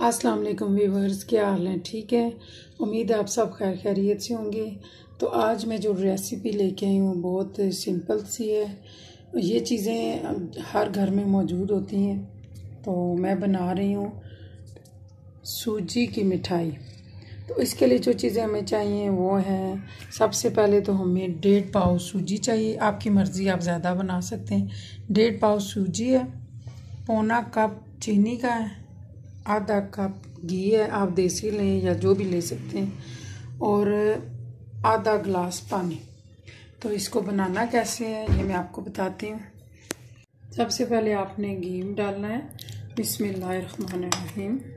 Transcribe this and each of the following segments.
अस्सलाम वालेकुम व्यूवर्स, क्या हाल है? ठीक है, उम्मीद है आप सब खैर खैरियत से होंगे। तो आज मैं जो रेसिपी लेके आई हूँ बहुत सिंपल सी है। ये चीज़ें हर घर में मौजूद होती हैं। तो मैं बना रही हूँ सूजी की मिठाई। तो इसके लिए जो चीज़ें हमें चाहिए वो है, सबसे पहले तो हमें 1.5 पाव सूजी चाहिए। आपकी मर्ज़ी, आप ज़्यादा बना सकते हैं। 1.5 पाव सूजी है, पौना कप चीनी का है, आधा कप घी है, आप देसी लें या जो भी ले सकते हैं, और आधा गिलास पानी। तो इसको बनाना कैसे है ये मैं आपको बताती हूँ। सबसे पहले आपने घी डालना है। बिस्मिल्लाहिर्रहमानिर्रहीम।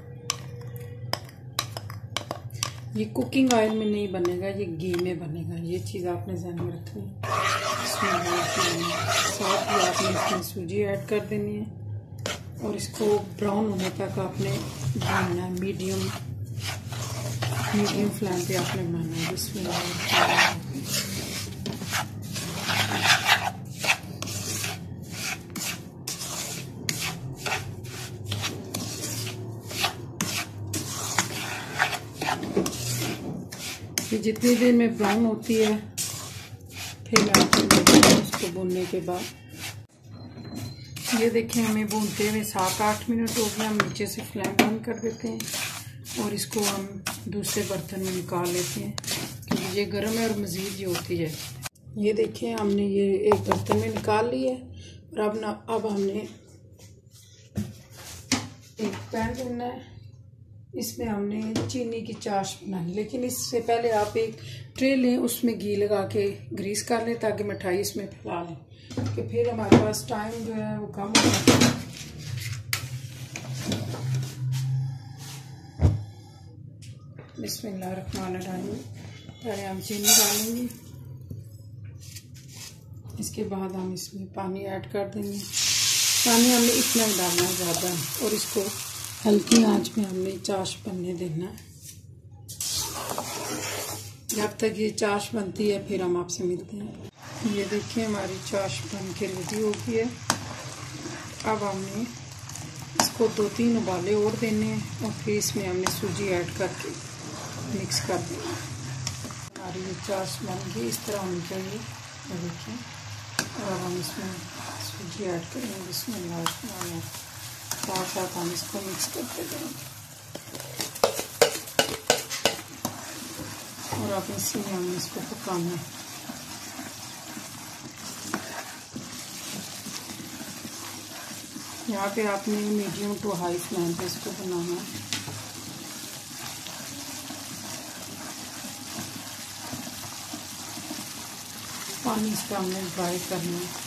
ये कुकिंग ऑयल में नहीं बनेगा, ये घी में बनेगा, ये चीज़ आपने ध्यान में रखनी है। साथ ही आपने इसमें सूजी ऐड कर देनी है और इसको ब्राउन होने तक आपने बनाना है। मीडियम फ्लेम पे आपने बनाना है। बिस्मिल्लाह। ये जितनी देर में ब्राउन होती है फिर मैं आपको उसको भूनने के बाद, ये देखें हमें भूनते हुए 7-8 मिनट हो गया। हम नीचे से फ्लेम बंद कर देते हैं और इसको हम दूसरे बर्तन में निकाल लेते हैं क्योंकि ये गर्म है और मज़ीद ये होती है। ये देखें हमने ये एक बर्तन में निकाल ली है और अब हमने एक पैन लेना है। इसमें हमने चीनी की चाश बनानी, लेकिन इससे पहले आप एक ट्रे लें, उसमें घी लगा के ग्रीस कर लें ताकि मिठाई इसमें फैला लें, कि फिर हमारे पास टाइम जो है वो कम हो जाता है। बिस्मिल्लाहिर्रहमानिर्रहीम। पहले हम चीनी डालेंगे, इसके बाद हम इसमें पानी ऐड कर देंगे। पानी हमने इतना ही डालना है, ज़्यादा है, और इसको हल्की आंच में हमने चाश बनने देना है। जब तक ये चाश बनती है फिर हम आपसे मिलते हैं। ये देखिए हमारी चाश बन के रेडी हो गई है। अब हमने इसको 2-3 उबाले और देने हैं और फिर इसमें हमने सूजी ऐड करके मिक्स कर देना। हमारी ये चाश बन गई, इस तरह होनी चाहिए। ये देखिए, और हम इसमें सूजी ऐड करेंगे। बिस्मिल्लाह। साथ साथ हम इसको मिक्स करते जाएंगे और अब इसी में हम इसको पकाना है। यहाँ पे आपने मीडियम टू हाई फ्लेम पे इसको बनाना है। पानी इसका हमने ड्राई करना है।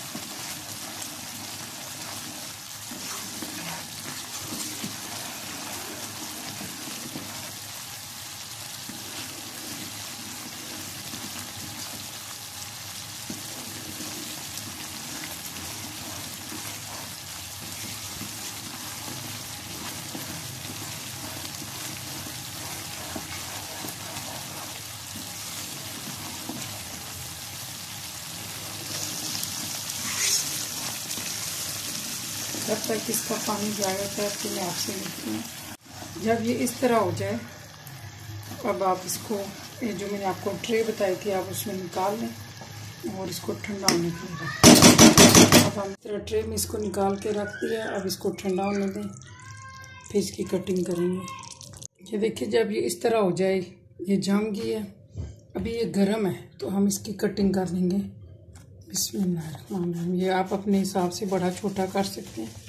जब तक इसका पानी जाएगा तब तक मैं आपसे मिलती हूँ। जब ये इस तरह हो जाए, अब आप इसको, ये जो मैंने आपको ट्रे बताई थी, आप उसमें निकाल लें और इसको ठंडा होने के लिए रखें। अब हम इस तरह ट्रे में इसको निकाल के रख दिया। अब इसको ठंडा होने दें, फिर इसकी कटिंग करेंगे। ये देखिए जब ये इस तरह हो जाए, ये जम गई है, अभी ये गर्म है तो हम इसकी कटिंग कर देंगे। बिस्मिल्लाह। ये आप अपने हिसाब से बड़ा छोटा कर सकते हैं।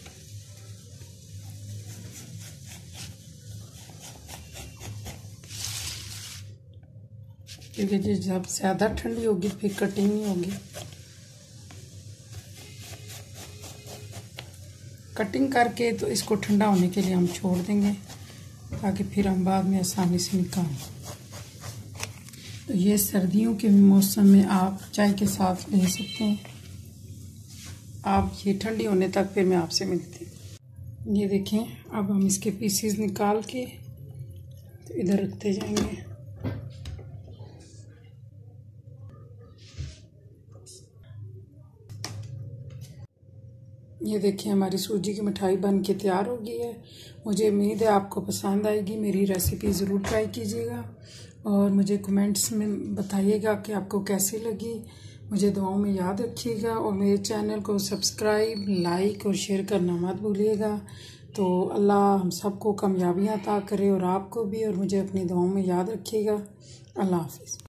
क्योंकि जब ज़्यादा ठंडी होगी फिर कटिंग नहीं होगी। कटिंग करके तो इसको ठंडा होने के लिए हम छोड़ देंगे ताकि फिर हम बाद में आसानी से निकालें। तो ये सर्दियों के मौसम में आप चाय के साथ ले सकते हैं। आप ये ठंडी होने तक फिर मैं आपसे मिलती हूँ। ये देखें, अब हम इसके पीसेस निकाल के तो इधर रखते जाएंगे। ये देखिए हमारी सूजी की मिठाई बन के तैयार हो गई है। मुझे उम्मीद है आपको पसंद आएगी। मेरी रेसिपी ज़रूर ट्राई कीजिएगा और मुझे कमेंट्स में बताइएगा कि आपको कैसी लगी। मुझे दुआओं में याद रखिएगा और मेरे चैनल को सब्सक्राइब, लाइक और शेयर करना मत भूलिएगा। तो अल्लाह हम सबको कामयाबियाँ अता करे और आपको भी, और मुझे अपनी दुआओं में याद रखिएगा। अल्लाह हाफिज़।